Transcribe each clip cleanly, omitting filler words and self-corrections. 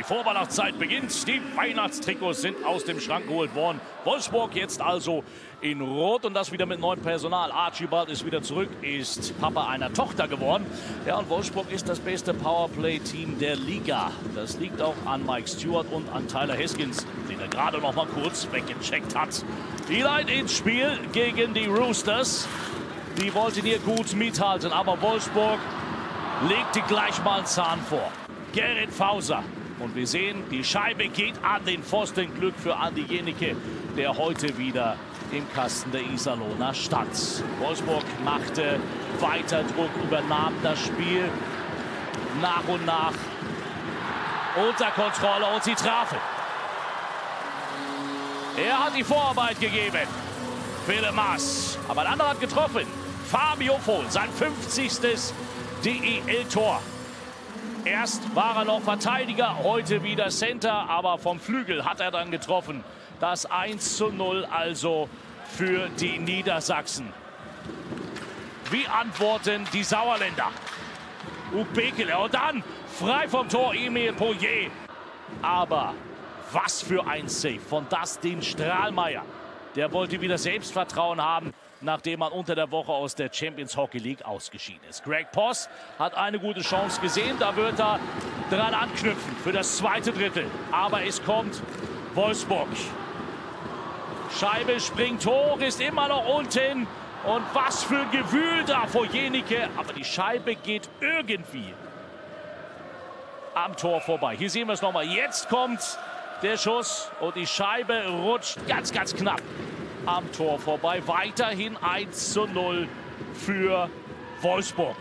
Vorweihnachtszeit beginnt. Die Weihnachtstrikots sind aus dem Schrank geholt worden. Wolfsburg jetzt also in Rot und das wieder mit neuem Personal. Archibald ist wieder zurück, ist Papa einer Tochter geworden. Ja, und Wolfsburg ist das beste Powerplay-Team der Liga. Das liegt auch an Mike Stewart und an Tyler Haskins, den er gerade noch mal kurz weggecheckt hat. Die Line ins Spiel gegen die Roosters. Die wollten hier gut mithalten, aber Wolfsburg legte gleich mal einen Zahn vor. Gerrit Fauser. Und wir sehen, die Scheibe geht an den Pfosten. Glück für Andi Jenicke, der heute wieder im Kasten der Iserlohner stand. Wolfsburg machte weiter Druck, übernahm das Spiel nach und nach unter Kontrolle und sie trafen. Er hat die Vorarbeit gegeben. Philipp Maas. Aber ein anderer hat getroffen. Fabio Vohl, sein 50. DEL-Tor. Erst war er noch Verteidiger, heute wieder Center, aber vom Flügel hat er dann getroffen. Das 1:0 also für die Niedersachsen. Wie antworten die Sauerländer? Bekele und dann frei vom Tor Emil Poirier. Aber was für ein Save von Dustin Strahlmeier. Der wollte wieder Selbstvertrauen haben, nachdem man unter der Woche aus der Champions Hockey League ausgeschieden ist. Greg Poss hat eine gute Chance gesehen. Da wird er dran anknüpfen für das zweite Drittel. Aber es kommt Wolfsburg. Scheibe springt hoch, ist immer noch unten. Und was für ein Gewühl da vor Jenicke. Aber die Scheibe geht irgendwie am Tor vorbei. Hier sehen wir es nochmal. Jetzt kommt der Schuss und die Scheibe rutscht ganz, ganz knapp am Tor vorbei. Weiterhin 1:0 für Wolfsburg.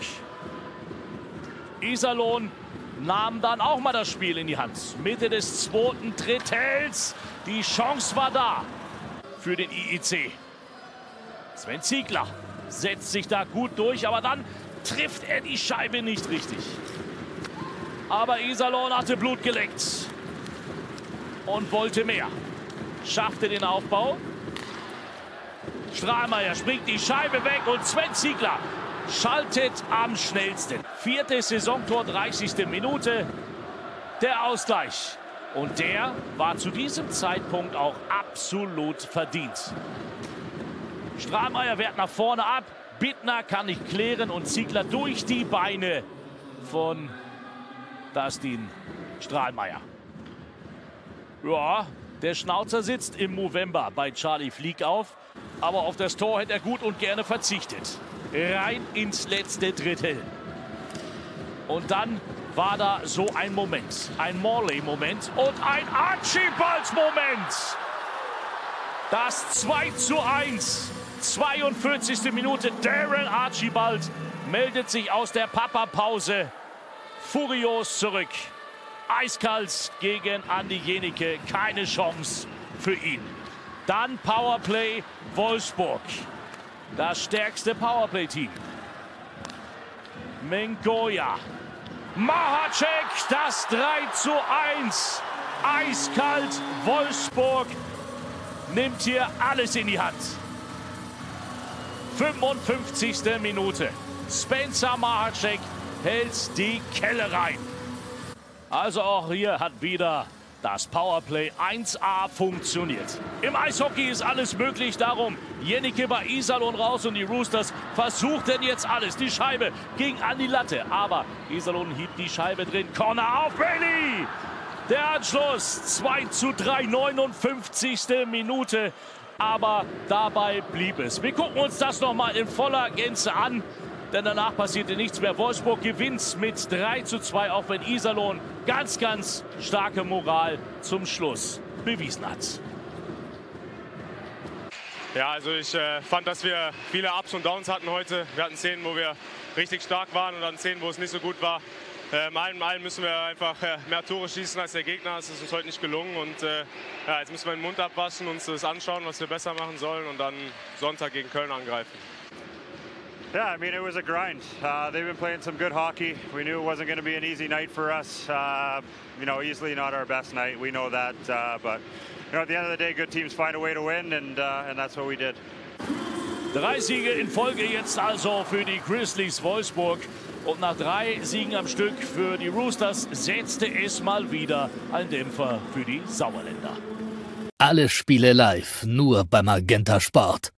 Iserlohn nahm dann auch mal das Spiel in die Hand. Mitte des zweiten Drittels. Die Chance war da für den IEC. Sven Ziegler setzt sich da gut durch, aber dann trifft er die Scheibe nicht richtig. Aber Iserlohn hatte Blut geleckt und wollte mehr. Schaffte den Aufbau. Strahlmeier springt die Scheibe weg und Sven Ziegler schaltet am schnellsten. 4. Saisontor, 30. Minute. Der Ausgleich. Und der war zu diesem Zeitpunkt auch absolut verdient. Strahlmeier wehrt nach vorne ab. Bittner kann nicht klären und Ziegler durch die Beine von Dustin Strahlmeier. Ja, der Schnauzer sitzt im November bei Charlie Flieg auf. Aber auf das Tor hätte er gut und gerne verzichtet. Rein ins letzte Drittel. Und dann war da so ein Moment. Ein Morley-Moment und ein Archibald-Moment. Das 2:1. 42. Minute. Darren Archibald meldet sich aus der Papa-Pause furios zurück. Eiskalt gegen Andi Jenicke. Keine Chance für ihn. Dann Powerplay Wolfsburg. Das stärkste Powerplay-Team. Mengoja. Mahacek, das 3:1. Eiskalt. Wolfsburg nimmt hier alles in die Hand. 55. Minute. Spencer Mahacek hält die Kelle rein. Also auch hier hat wieder das Powerplay 1A funktioniert. Im Eishockey ist alles möglich, darum Jenicke bei Iserlohn raus und die Roosters versuchten jetzt alles. Die Scheibe ging an die Latte, aber Iserlohn hielt die Scheibe drin. Corner auf Bailey! Der Anschluss 2:3, 59. Minute, aber dabei blieb es. Wir gucken uns das nochmal in voller Gänze an, denn danach passierte nichts mehr. Wolfsburg gewinnt mit 3:2, auch wenn Iserlohn ganz, ganz starke Moral zum Schluss bewiesen hat. Ja, also ich fand, dass wir viele Ups und Downs hatten heute. Wir hatten Szenen, wo wir richtig stark waren und dann Szenen, wo es nicht so gut war. Allen müssen wir einfach mehr Tore schießen als der Gegner. Das ist uns heute nicht gelungen. Und ja, jetzt müssen wir den Mund abwaschen, uns das anschauen, was wir besser machen sollen und dann Sonntag gegen Köln angreifen. Yeah, I mean, it was a grind. They've been playing some good hockey. We knew it wasn't going to be an easy night for us. You know, easily not our best night. We know that. But you know, at the end of the day, good teams find a way to win, and that's what we did. 3 Siege in Folge jetzt also für die Grizzlies Wolfsburg. Und nach 3 Siegen am Stück für die Roosters setzte es mal wieder ein Dämpfer für die Sauerländer. Alle Spiele live, nur beim Magenta Sport.